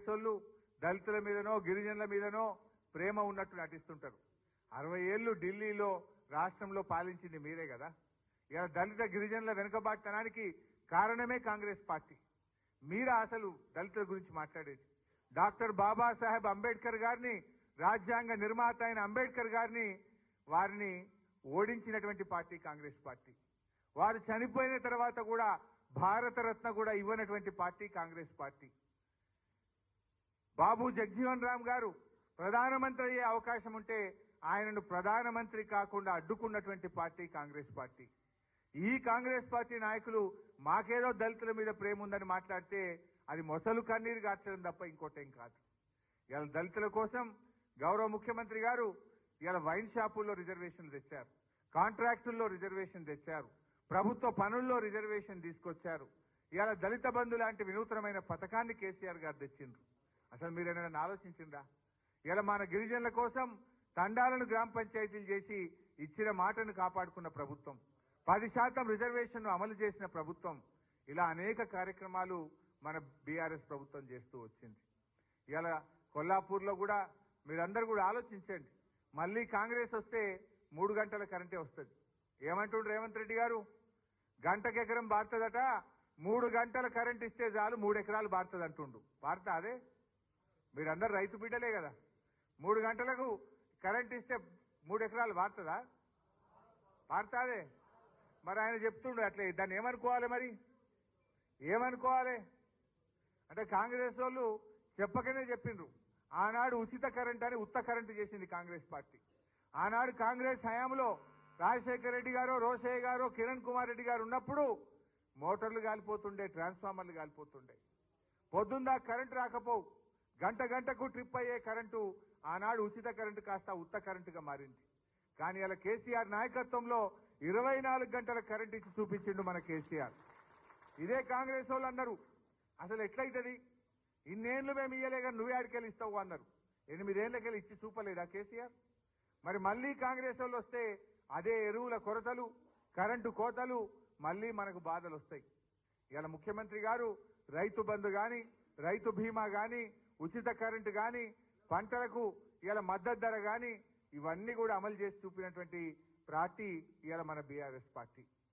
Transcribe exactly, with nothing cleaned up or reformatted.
కాంగ్రెస్ వాళ్ళు దళితుల మీదనో గిరిజనుల మీదనో ప్రేమ ఉన్నట్టు నటిస్తుంటారు. అరవై ఏళ్లు ఢిల్లీలో రాష్ట్రంలో పాలించింది మీరే కదా. ఇలా దళిత గిరిజనుల వెనుకబాటుతనానికి కారణమే కాంగ్రెస్ పార్టీ. మీరా అసలు దళితుల గురించి మాట్లాడేది? డాక్టర్ బాబాసాహెబ్ అంబేద్కర్ గారిని, రాజ్యాంగ నిర్మాత అయిన అంబేద్కర్ గారిని, వారిని ఓడించినటువంటి పార్టీ కాంగ్రెస్ పార్టీ. వారు చనిపోయిన తర్వాత కూడా భారతరత్న కూడా ఇవ్వనటువంటి పార్టీ కాంగ్రెస్ పార్టీ. బాబు జగజీవన్ రామ్ గారు ప్రధానమంత్రి అయ్యే అవకాశం ఉంటే ఆయనను ప్రధానమంత్రి కాకుండా అడ్డుకున్నటువంటి పార్టీ కాంగ్రెస్ పార్టీ. ఈ కాంగ్రెస్ పార్టీ నాయకులు మాకేదో దళితుల మీద ప్రేమ ఉందని మాట్లాడితే అది మొసలు కన్నీరు గార్చడం తప్ప ఇంకోటేం కాదు. ఇలా దళితుల కోసం గౌరవ ముఖ్యమంత్రి గారు ఇలా వైన్ షాపుల్లో రిజర్వేషన్లు తెచ్చారు, కాంట్రాక్టుల్లో రిజర్వేషన్ తెచ్చారు, ప్రభుత్వ పనుల్లో రిజర్వేషన్ తీసుకొచ్చారు. ఇలా దళిత బంధు లాంటి వినూత్నమైన పథకాన్ని కేసీఆర్ గారు తెచ్చిండ్రు. అసలు మీరు ఏమైనా ఆలోచించిందా? ఇలా మన గిరిజనుల కోసం తండాలను గ్రామ పంచాయతీలు చేసి ఇచ్చిన మాటను కాపాడుకున్న ప్రభుత్వం, పది శాతం రిజర్వేషన్ అమలు చేసిన ప్రభుత్వం, ఇలా అనేక కార్యక్రమాలు మన బీఆర్ఎస్ ప్రభుత్వం చేస్తూ వచ్చింది. ఇలా కొల్లాపూర్లో కూడా మీరందరూ కూడా ఆలోచించండి. మళ్ళీ కాంగ్రెస్ వస్తే మూడు గంటల కరెంటే వస్తుంది. ఏమంటుండ్రు రేవంత్ రెడ్డి గారు? గంటకు ఎకరం బారుతుందట, మూడు గంటల కరెంట్ ఇస్తే చాలు మూడు ఎకరాలు బారుతుంది అంటుండు. బారుతా అదే? మీరందరూ రైతు బిడ్డలే కదా. మూడు గంటలకు కరెంట్ ఇస్తే మూడు ఎకరాలు బారుతుందా? బారుతాదే? మరి ఆయన చెప్తుండు అట్లే. దాన్ని ఏమనుకోవాలి మరి? ఏమనుకోవాలి అంటే కాంగ్రెస్ వాళ్ళు చెప్పకనే చెప్పిండ్రు. ఆనాడు ఉచిత కరెంట్ అని ఉత్త కరెంటు చేసింది కాంగ్రెస్ పార్టీ. ఆనాడు కాంగ్రెస్ హయాంలో రాజశేఖర రెడ్డి గారు, రోషయ్య గారు, కిరణ్ కుమార్ రెడ్డి గారు ఉన్నప్పుడు మోటార్లు కాలిపోతుండే, ట్రాన్స్ఫార్మర్లు కాలిపోతుండే. పొద్దుందా కరెంటు రాకపోవు, గంట గంటకు ట్రిప్ అయ్యే కరెంటు ఆనాడు ఉచిత కరెంటు కాస్త ఉత్త కరెంటుగా మారింది. కానీ అలా కేసీఆర్ నాయకత్వంలో ఇరవై నాలుగు గంటల కరెంట్ ఇచ్చి చూపించిండు మన కేసీఆర్. ఇదే కాంగ్రెస్ వాళ్ళు అన్నారు, అసలు ఎట్లయితుంది, ఇన్నేళ్లు మేము ఇయ్యలేక నువ్వే ఆడికెళ్ళి ఇస్తావు అన్నారు. ఎనిమిదేళ్లకెళ్ళి ఇచ్చి చూపలేదా కేసీఆర్? మరి మళ్లీ కాంగ్రెస్ వాళ్ళు వస్తే అదే ఎరువుల కొరతలు, కరెంటు కోతలు, మళ్లీ మనకు బాధలు వస్తాయి. ఇలా ముఖ్యమంత్రి గారు రైతు బంధు గాని, రైతు బీమా గాని, ఉచిత కరెంటు గాని, పంటలకు ఇలా మద్దతు ధర గాని, ఇవన్నీ కూడా అమలు చేసి చూపినటువంటి పార్టీ ఇవాళ మన బీఆర్ఎస్ పార్టీ.